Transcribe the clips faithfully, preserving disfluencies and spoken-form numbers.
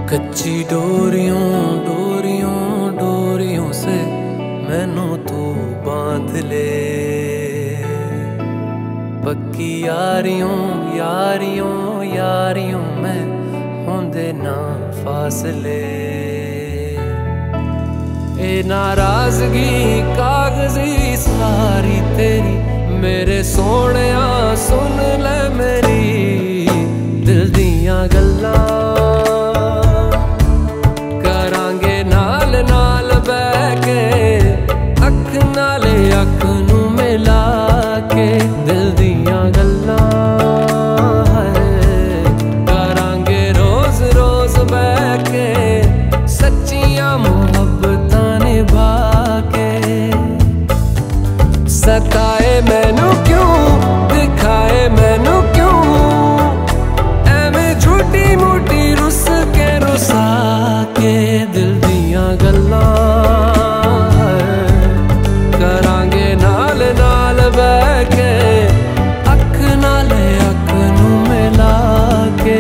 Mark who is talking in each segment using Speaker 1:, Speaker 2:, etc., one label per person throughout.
Speaker 1: कच्ची डोरियों डोरियों डोरियों से मैनू तू बांध ले, पक्की यारियों यारियों यारियों में होंदे ना फासले। ए नाराजगी कागजी सारी तेरी मेरे सोहणिया सुन ले मेरी दिल दियां गल्लां, करांगे नाल नाल बैठ के अख नाले अख नू मिला के दिल दियां गल्लां करांगे रोज रोज बैठ के सच्चियां मुहब्बतां निभा के। सताए मैनू क्यों दिखाए मैनू क्यों एवें झूठी मूठी रुस के रुसा के दिल दियां गल्लां करांगे नाल नाल बैठ के अख नाले अख नू मिला के।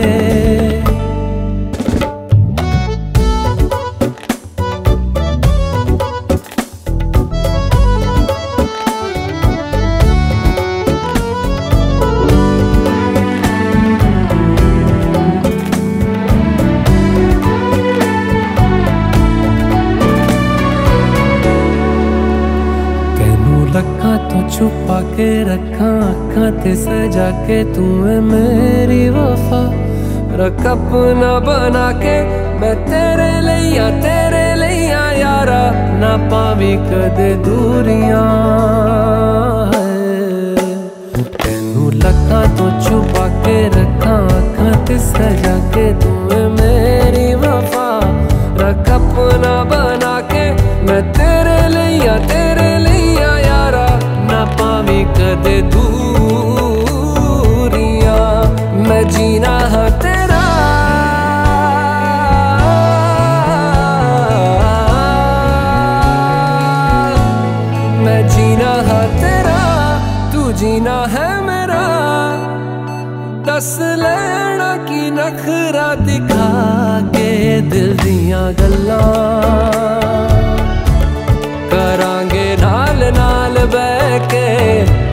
Speaker 1: लखा तो छुपा के रखा अखा ते सजा के तू है मेरी वफा, रख अपना बना के मैं तेरे लिया तेरे लिया यारा ना पावी कदे दूरियां। तेनू लखा तो छुपा के रखा अखा ते सजा के तू है मेरी वफा, रख अपना बना के मैं तेरे लिया तेरे लिया यारा ना पावी कदे दूरियां। मैं जीना है तेरा मैं जीना है तेरा तू जीना है मेरा, दस लेना की नखरा दिखा के दिल दियां गल्लां करांगे नाल नाल बैठ के